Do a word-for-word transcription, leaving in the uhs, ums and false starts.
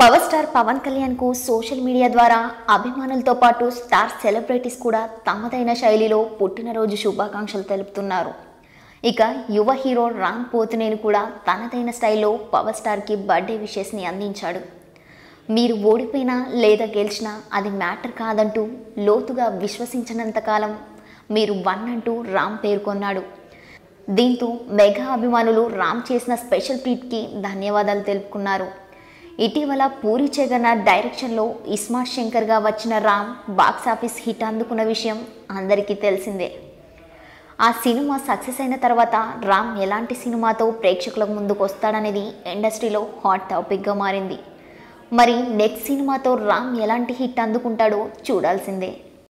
Power star Pawan Kalyan కు social media ద్వారా అభిమానులతో పాటు స్టార్ సెలబ్రిటీస్ కూడా తమదైన శైలిలో పుట్టినరోజు శుభాకాంక్షలు తెలుపుతున్నారు. ఇక యువ హీరో రామ్ పోతినేని కూడా తనదైన స్టైల్లో పవర్ స్టార్కి బర్త్డే విషెస్ని అందించాడు. మీరు ఓడిపోయినా లేదా గెలిచినా అది మ్యాటర్ కాదంటూ లోతుగా విశ్వసించినంతకాలం మీరు వన్ అంటూ రామ్ పేర్కొన్నాడు. దీంతో మెగా అభిమానులు రామ్ చేసిన స్పెషల్ ట్వీట్కి ధన్యవాదాలు తెలుపుకున్నారు. ఇటీవల పూరి జగన్నాథ్ డైరెక్షన్లో ఇస్మార్ట్ శంకర్గా వచ్చిన రామ్ బాక్సాఫీస్ హిట్ అందుకున్న విషయం అందరికీ తెలిసిందే. ఆ సినిమా సక్సెస్ అయిన తర్వాత రామ్ ఎలాంటి సినిమాతో ప్రేక్షకుల ముందుకు వస్తాడనేది ఇండస్ట్రీలో హాట్ టాపిక్గా మారింది. మరి నెక్స్ట్ సినిమాతో రామ్ ఎలాంటి హిట్ అందుకుంటాడో చూడాల్సిందే.